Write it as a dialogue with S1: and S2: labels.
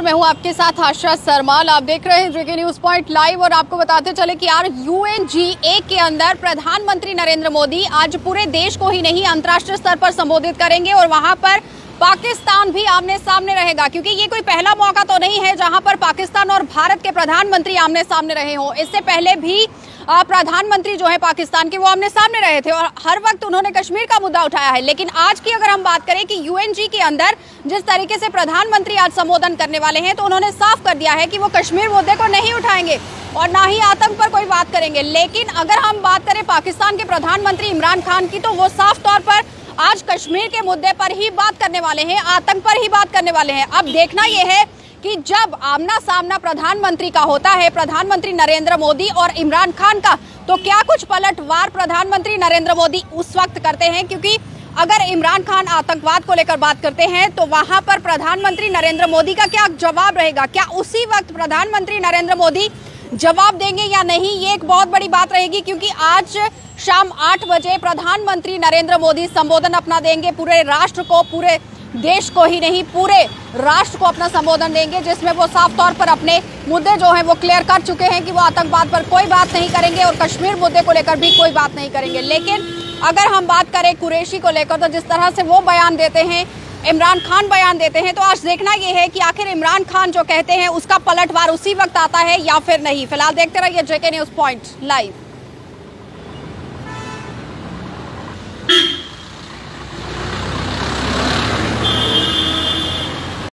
S1: मैं हूं आपके साथ आशा सरमाल। आप देख रहे हैं जेके न्यूज पॉइंट लाइव और आपको बताते चले कि यार UNGA के अंदर प्रधानमंत्री नरेंद्र मोदी आज पूरे देश को ही नहीं अंतर्राष्ट्रीय स्तर पर संबोधित करेंगे और वहां पर पाकिस्तान भी आमने सामने रहेगा, क्योंकि ये कोई पहला मौका तो नहीं है जहां पर पाकिस्तान और भारत के प्रधानमंत्री आमने सामने रहे हों। इससे पहले भी प्रधानमंत्री जो है पाकिस्तान के वो आमने सामने रहे थे और हर वक्त उन्होंने कश्मीर का मुद्दा उठाया है। लेकिन आज की अगर हम बात करें कि UNG के अंदर जिस तरीके से प्रधानमंत्री आज संबोधन करने वाले हैं, तो उन्होंने साफ कर दिया है कि वो कश्मीर मुद्दे को नहीं उठाएंगे और ना ही आतंक पर कोई बात करेंगे। लेकिन अगर हम बात करें पाकिस्तान के प्रधानमंत्री इमरान खान की, तो वो साफ तौर पर आज कश्मीर के मुद्दे पर ही बात करने वाले हैं, आतंक पर ही बात करने वाले हैं। अब देखना यह है कि जब आमना सामना प्रधानमंत्री का होता है, प्रधानमंत्री नरेंद्र मोदी और इमरान खान का, तो क्या कुछ पलटवार प्रधानमंत्री नरेंद्र मोदी उस वक्त करते हैं। क्योंकि अगर इमरान खान आतंकवाद को लेकर बात करते हैं तो वहां पर प्रधानमंत्री नरेंद्र मोदी का क्या जवाब रहेगा, क्या उसी वक्त प्रधानमंत्री नरेंद्र मोदी जवाब देंगे या नहीं, ये एक बहुत बड़ी बात रहेगी। क्योंकि आज शाम 8 बजे प्रधानमंत्री नरेंद्र मोदी संबोधन अपना देंगे, पूरे राष्ट्र को, पूरे देश को ही नहीं पूरे राष्ट्र को अपना संबोधन देंगे, जिसमें वो साफ तौर पर अपने मुद्दे जो हैं वो क्लियर कर चुके हैं कि वो आतंकवाद पर कोई बात नहीं करेंगे और कश्मीर मुद्दे को लेकर भी कोई बात नहीं करेंगे। लेकिन अगर हम बात करें कुरैशी को लेकर, तो जिस तरह से वो बयान देते हैं, इमरान खान बयान देते हैं, तो आज देखना ये है कि आखिर इमरान खान जो कहते हैं उसका पलटवार उसी वक्त आता है या फिर नहीं। फिलहाल देखते रहिए जेके न्यूज पॉइंट लाइव।